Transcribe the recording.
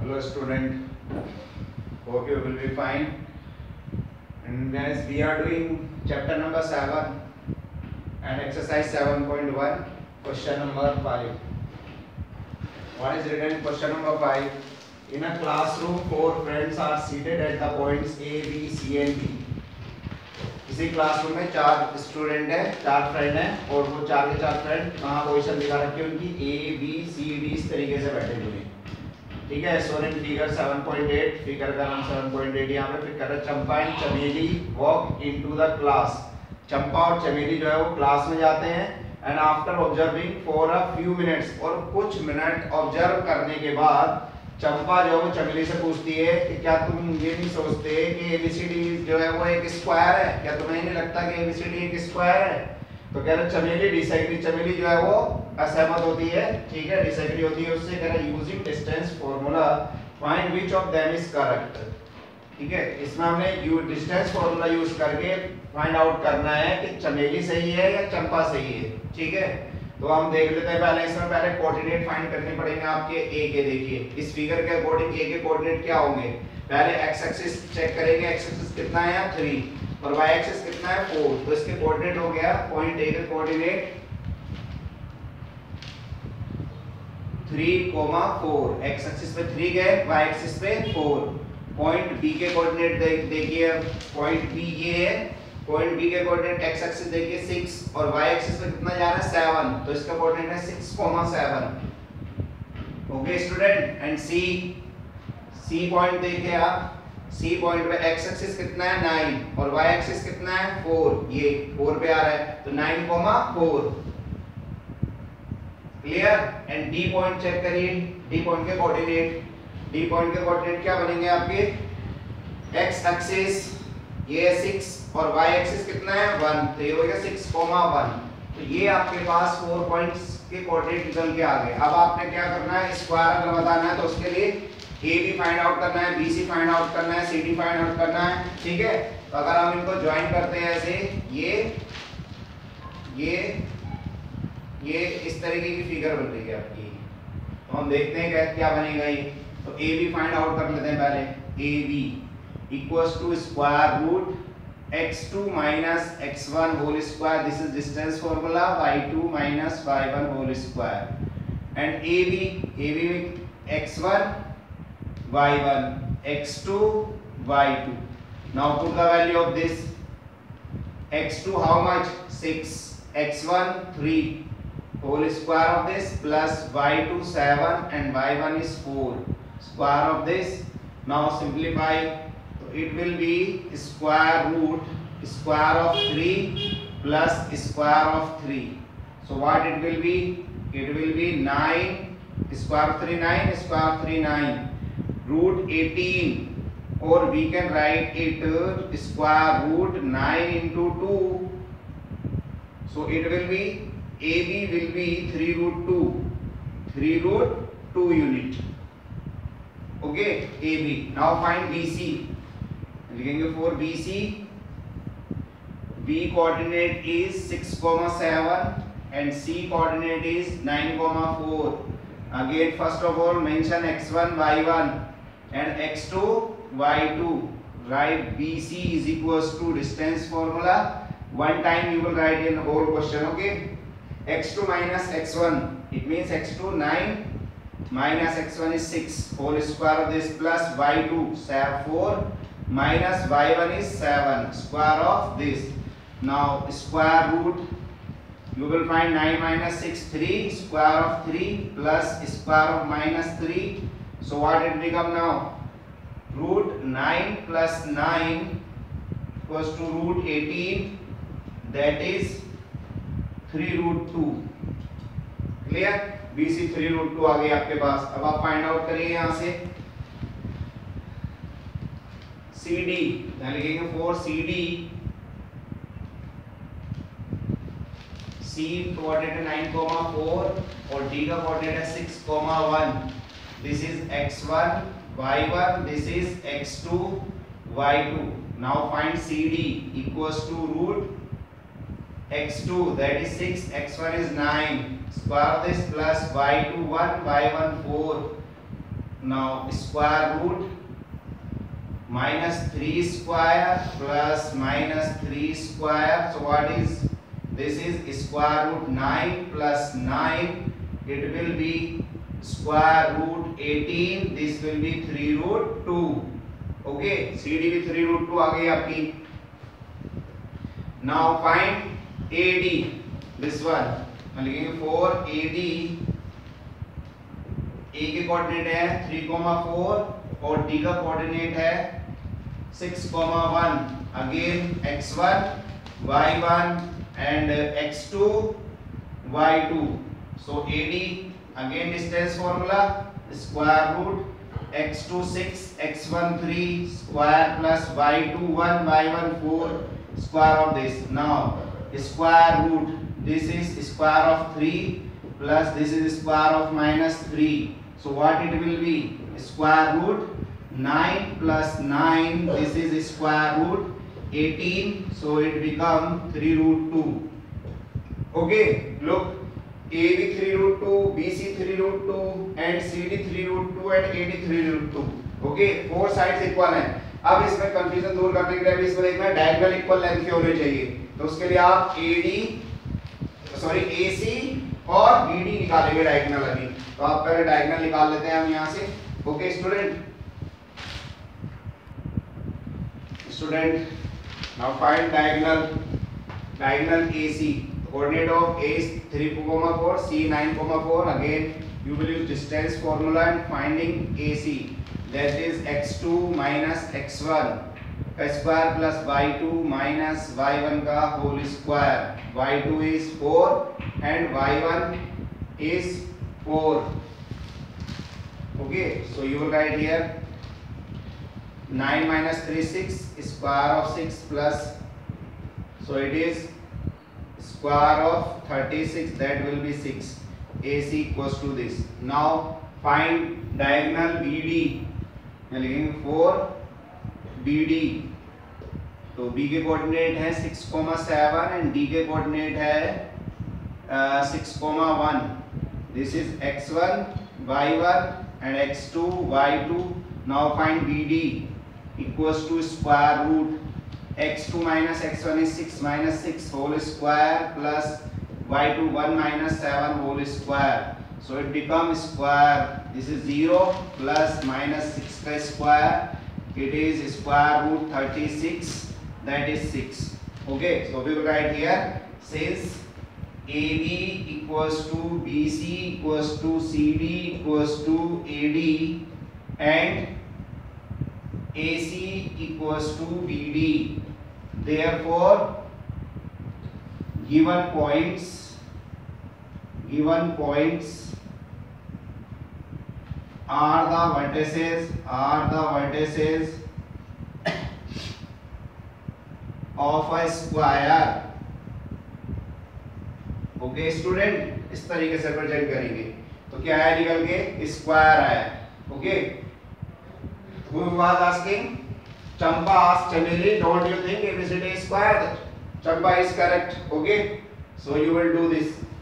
Hello student, hope you will be fine. And as we are doing chapter number 7 and exercise 7.1, question number 5. What is written in question number 5? In a classroom, 4 friends are seated at the points A, B, C and D. इसी classroom में 4 student है, 4 friend हैं और वो 4 के 4 friend कहाँ position दिखा रखी है उनकी A, B, C, D इस तरीके से बैठे हुए हैं. ठीक है. सो इन फिगर 7.8, फिगर का नाम 7.8 यहाँ पे फिगर है. Champa and Chameli walk into the class. Champa और चमेली जो है वो क्लास में जाते हैं and after observing for a few minutes, और कुछ मिनट ऑब्जर्व करने के बाद चंपा जो है वो चमेली से पूछती है कि क्या तुम ये नहीं सोचते कि एबीसीडी जो है वो एक स्क्वायर है? क्या तुम्हें नहीं लगता कि एबीसीडी एक स्क्वायर है? तो कह रहे चमेली डिसएग्री, चमेली जो है वो असहमत होती है. ठीक है, डिसएग्री होती है उससे. कह रहे using distance formula find which of them is correct. ठीक है, इसमें हमने डिस्टेंस फार्मूला यूज करके फाइंड आउट करना है कि चमेली सही है या चंपा सही है. ठीक है, तो हम देख लेते हैं. पहले इसमें पहले कोऑर्डिनेट फाइंड करने पड़ेंगे आपके ए के. देखिए इस फिगर के अकॉर्डिंग ए के कोऑर्डिनेट क्या होंगे. पहले एक्स एक्सिस चेक करेंगे. एक्स एक्सिस कितना है? 3 और वाई एक्सिस कितना है? 4. तो इसके कोऑर्डिनेट हो गया पॉइंट ए के कोऑर्डिनेट 3, 4. एक्स एक्सिस पे 3 गए, वाई एक्सिस पे 4. पॉइंट बी के कोऑर्डिनेट देखिए. पॉइंट बी ये है. पॉइंट बी के कोऑर्डिनेट एक्स एक्सिस देखिए 6 और वाई एक्सिस पे कितना जा रहा है? 7. तो इसका कोऑर्डिनेट है 6, 7. Okay student. And C point देखिए आप. सी पॉइंट पे एक्स एक्सिस कितना है? 9 और वाई एक्सिस कितना है? 4. ये 4 पे आ रहा है तो 9, 4. Clear. And D point check करिए. डी पॉइंट के कोऑर्डिनेट, डी पॉइंट के कोऑर्डिनेट क्या बनेंगे आपके? एक्स एक्सिस ये 6 और y एक्सिस कितना है? 1. तो ये हो गया 6, 1. तो ये आपके पास 4 पॉइंट्स के कोऑर्डिनेट निकल के आ गए. अब आपने क्या करना है? स्क्वायर अगर बताना है तो उसके लिए a भी फाइंड आउट करना है, b c फाइंड आउट करना है, c d फाइंड आउट करना है. ठीक है, तो अगर हम इनको ज्वाइन करते हैं ऐसे ये इस तरीके की फिगर बन रही है आपकी. तो हम देखते हैं क्या बनेगा ये. तो a b फाइंड आउट कर लेते हैं पहले. a b equals to square root x2 minus x1 whole square. This is distance formula. y2 minus y1 whole square. And AB with x1 y1, x2 y2. Now put the value of this. x2 how much? 6, x1 3 whole square of this plus y2 7 and y1 is 4 square of this. Now simplify. It will be square root square of 3 plus square of 3. So what it will be? It will be 9 square of 3 9 square of 3 9 root 18, or we can write it square root 9 into 2. So it will be AB will be 3 root 2 unit. Okay, AB. Now find BC. लिखेंगे for BC. B coordinate is 6, 7 and C coordinate is 9, 4. Again first of all mention x1 y1 and x2 y2. Write BC is equals to distance formula. One time you will write in whole question. Okay, x2 minus x1, it means x2 9 minus x1 is 6 whole square of this plus y2 4 minus y1 is 7 square of this. Now square root, you will find 9 minus 6 3 square of 3 plus square of minus 3. So what it become now? Root 9 plus 9 equals to root 18, that is 3 root 2. Clear? BC 3 root 2 आ गई आपके पास. अब आप find out करिए यहाँ से CD. यहाँ लिखेंगे for CD. C कोऑर्डिनेट है 9, 4 और D का कोऑर्डिनेट है 6, 1. This is x1 y1. This is x2 y2. Now find CD equals to root x2, that is 6, x1 is 9 square of this plus y2 1 y1 4 Now square root minus 3 square plus minus 3 square. So what is this? Is square root 9 plus 9. It will be square root 18. This will be 3 root 2. Okay, CD भी 3 root 2 आ गई आपकी. Now find AD. This one हम लिखेंगे 4 AD. A के coordinate है 3,4 और D का कोऑर्डिनेट है 6,1. Again x1, y1 and x2, y2. So AD again distance formula square root x2 6 x1 3 square plus y2 1 y1 4 square of this. Now square root, this is square of 3 plus this is square of minus 3. So what it will be? Square root 9 plus 9, this is square root 18. So it become 3 root 2. Okay, look, AB 3 root 2, BC 3 root 2 and CD 3 root 2 and AD 3 root 2. Okay, four sides equal हैं. अब इसमें confusion दूर करने के लिए इसमें देखना diagonal equal length के होने चाहिए. तो उसके लिए आप AC और BD निकालेंगे डायगोनल अभी. तो आप पहले डायगोनल निकाल लेते हैं हम यहाँ से. Okay student, now find diagonal AC. Coordinate of A is 3,4, C 9,4. Again you will use distance formula and finding AC. That is x2 minus x1 का square plus y2 minus y1 का whole square. y2 is 4 and y1 is 4. Okay, so you will write here 9 minus 3 6, square of 6 plus, so it is square of 36, that will be 6. AC equals to this. Now find diagonal BD. लिखेंगे 4 BD. तो B के coordinate है 6,7 and D के coordinate है 6,1. This is x1 y1 and x2 y2. Now find BD equals to square root x2 minus x1 is 6 minus 6 whole square plus y2 1 minus 7 whole square. So it becomes square. This is 0 plus minus 6 का square. It is square root 36. That is 6. Okay. So we will write here since AB equals to BC equals to CD equals to AD and AC equals to BD. Therefore, given points are the vertices of a square. Okay student, इस तरीके से present करेंगे. तो क्या है निकल के square आया. Okay, who was asking? Champa asked Chameli, don't you think ABCD is square? Champa is correct. Okay, so you will do this.